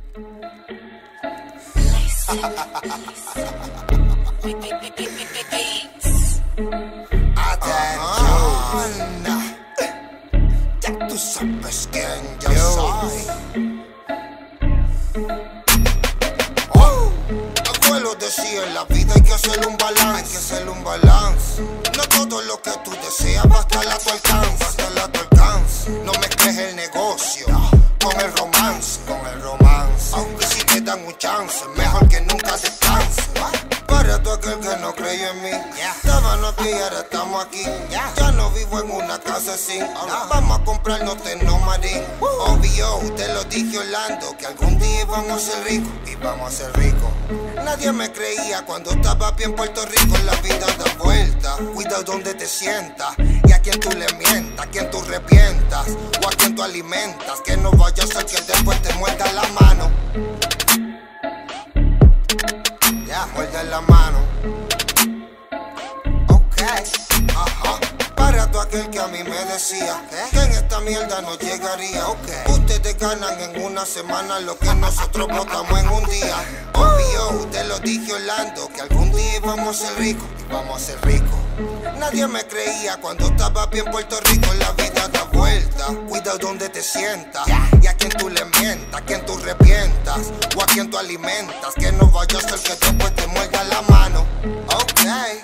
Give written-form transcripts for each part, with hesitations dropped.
Atención, ya tú sabes quién yo soy. Abuelo decía, en la vida hay que hacerle un balance. No todo lo que tú deseas va a estar a tu alcance. No mezcles el negocio con el romance. Aunque sí te dan un chance, mejor que nunca descanse. Para todo aquel que no creyó en mí, estábamos aquí y ahora estamos aquí. Ya no vivo en una casa así. Vamos a comprarnos Tecnomarín. Obvio, te lo dije Orlando, que algún día íbamos a ser ricos. Y vamos a ser ricos. Nadie me creía cuando estaba aquí en Puerto Rico. La vida da vuelta, cuida donde te sientas. Y a quien tú le mientas, a quien tú arrepientas, o a quien tú alimentas. Que no vaya a ser que después te muerda la mano. Muerde la mano. Ok, ajá. Para todo aquel que a mí me decía que en esta mierda no llegaría. Ustedes ganan en una semana lo que nosotros votamos en un día. Obvio, te lo dije Orlando, que algún día íbamos a ser ricos. Y vamos a ser ricos. Nadie me creía cuando estaba aquí en Puerto Rico. La vida da vuelta, cuida donde te sientas. Y a quien tú le mientas, a quien tú arrepientas, o a quien tú alimentas. Que no vaya a ser que después te muerda la mano. Ok,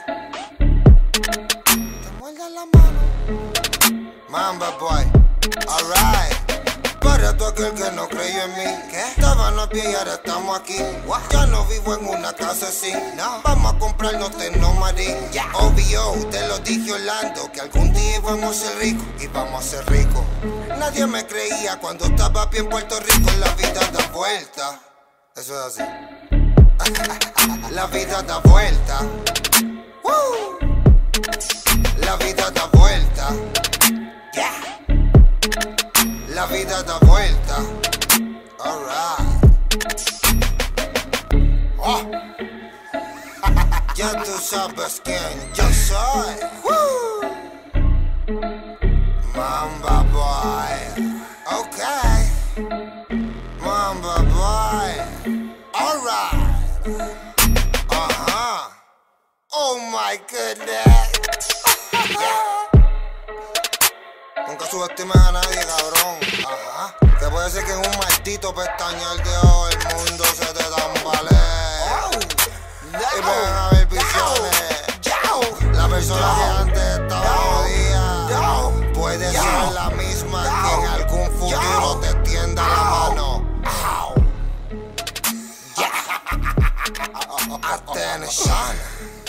te muerda la mano. Mamba boy, alright. Para todo aquel que no creyó en mí, estaban a pie y ahora estamos aquí. Ya no vivo en una casa así. Vamos a comprarnos Tecnomarín. Obvio, te lo dije Orlando, que algún día íbamos a ser ricos. Y vamos a ser ricos. Nadie me creía cuando estaba aquí en Puerto Rico. La vida da vuelta. Eso es así. La vida da vuelta. La vida da vuelta. La vida da vuelta. Alright. Ya tú sabes quién yo soy. Mamba boy. Ok. Mamba boy. Alright. Oh my goodness. Nunca subestimes a nadie, cabrón. Que puede ser que en un maldito pestañear de ojo el mundo se te tambalee. Y pueden haber visiones. La persona que antes estaba jodida puede ser la misma que en algún futuro te tienda la mano. Atención.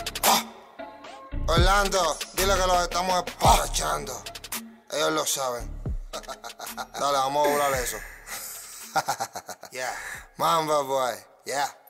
Orlando, dile que los estamos espachando. Ellos lo saben. Dale, vamos a burlar eso. Mamba boy.